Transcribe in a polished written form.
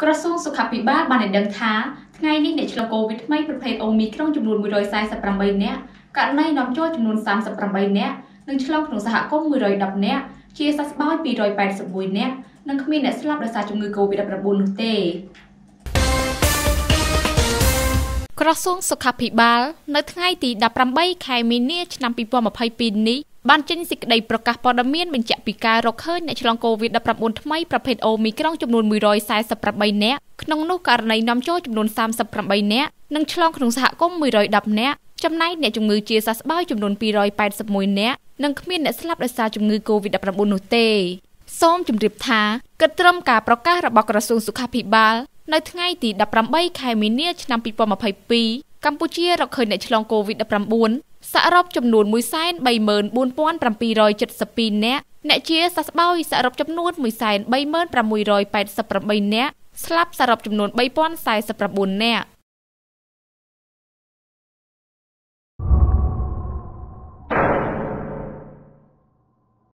กระทรวงสุขภิบาลបានដឹងថាថ្ងៃនេះអ្នកឆ្លងកូវីដថ្មីប្រភេទអូមីក្រុងចំនួន148នាក់ករណីនាំចូលចំនួន38នាក់និងឆ្លងក្នុងសហគមន៍110នាក់ជាសះស្បើយ281នាក់និងគ្មានអ្នកស្លាប់ដោយសារជំងឺ COVID-19 នោះទេក្រសួងសុខាភិបាលនៅថ្ងៃទី18ខែមីនាឆ្នាំ2022នេះបានចេញសេចក្តីប្រកាសព័ត៌មានបញ្ជាក់ពីការរកឃើញអ្នកឆ្លង COVID-19 ថ្មីប្រភេទអូមីក្រុងចំនួន148នាក់ក្នុងនោះករណីនាំចូលចំនួន38នាក់និងឆ្លងក្នុងសហគមន៍110នាក់ចំណែកអ្នកជំងឺជាសះស្បើយចំនួន281នាក់និងគ្មានអ្នកស្លាប់ដោយសារជំងឺ COVID-19 នោះទេសូមជម្រាបថាគិតត្រឹមការប្រកាសរបស់ក្រសួងសុខាភិបាលនៅថ្ងៃទី18ខែមីនាឆ្នាំ2022កម្ពុជារកឃើញអ្នកឆ្លង COVID-19 សរុបចំនួន 134,772 នាក់អ្នកជាសះស្បើយសរុបចំនួន 136,688 នាក់ស្លាប់សរុបចំនួន 3,049 នាក់